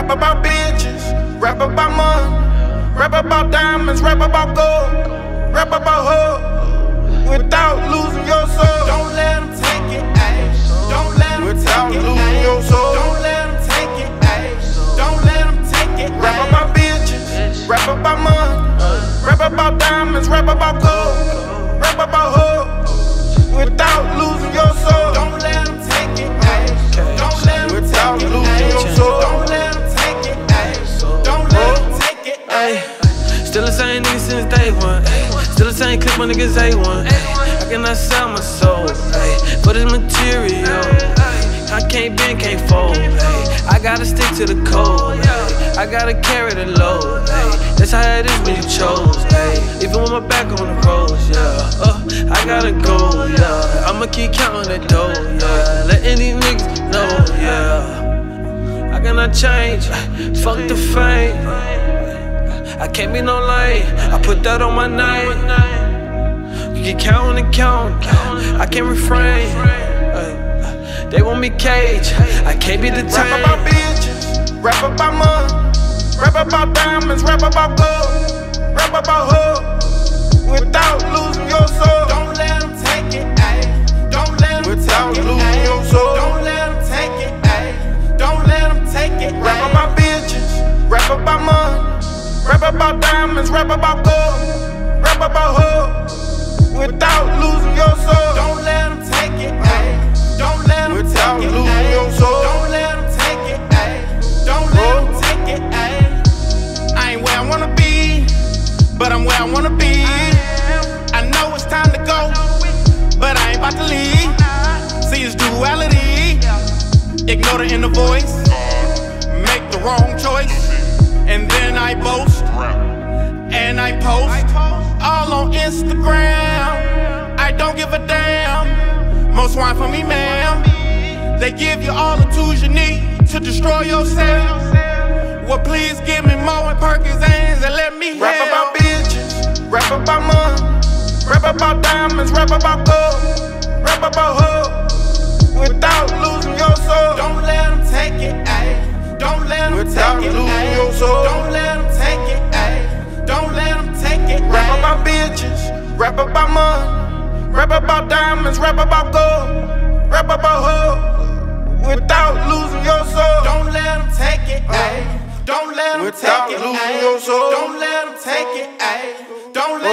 Rap about bitches, rap about money, rap about diamonds, rap about gold, rap about hoes, without losing your soul. Don't let them take it, ayy. Don't let them take it, losing your soul. Don't let them take it, ayy. Don't let them take it, ayy. Rap about bitches, rap about money, rap about diamonds, rap about gold, rap about hoes, without losing your soul. Don't let them take it, ayy. Don't let them take it, ayy. Don't let them take it, ayy. Don't let them take it, ayy. Still the same nigga since day one. Still the same clip, my niggas A1. I cannot sell my soul for this material. I can't bend, can't fold. I gotta stick to the code. I gotta carry the load. That's how it is when you chose. Even with my back on the roads, yeah. I gotta go, yeah. I'ma keep counting that dough, yeah. Letting these niggas know, yeah. I cannot change. Fuck the fame. I can't be no lame. I put that on my name. You can count and count. I can't refrain. They want me cage. I can't be detained. Rap about bitches, rap about money, rap about diamonds, rap about gold, rap about hoes, without losing your soul. Don't let them take it, ayy. Don't let them take it, ayy. Don't let them take it, ayy. Don't let them take it, ayy. Rap about bitches, rap about money, rap about diamonds, rap about gold, rap about hoes, without losing your soul. Don't let them take it, ayy. Don't let them take it, ayy. Don't let them take it, ayy. Don't let them take it, ayy. I ain't where I wanna be, but I'm where I wanna be. I know it's time to go, but I ain't about to leave. See, it's duality. Ignore the inner voice, make the wrong choice, and then I boast and I post all on Instagram. I don't give a damn. Most wine for me, ma'am. They give you all the tools you need to destroy yourself. Well, please give me more Perkins and let me rap about bitches, rap about money, rap about diamonds, rap about gold, rap about hoes, without losing your soul. Don't let them take it, ayy. Don't let them take it, ayy. Don't let them take it, ayy. Don't let them take it, ayy. Rap about bitches, rap about money, rap about diamonds, rap about gold, rap about hoes, without losing your soul. Don't let them take it, ayy. Don't let them take it, ayy. Don't let them take it, ayy. Don't let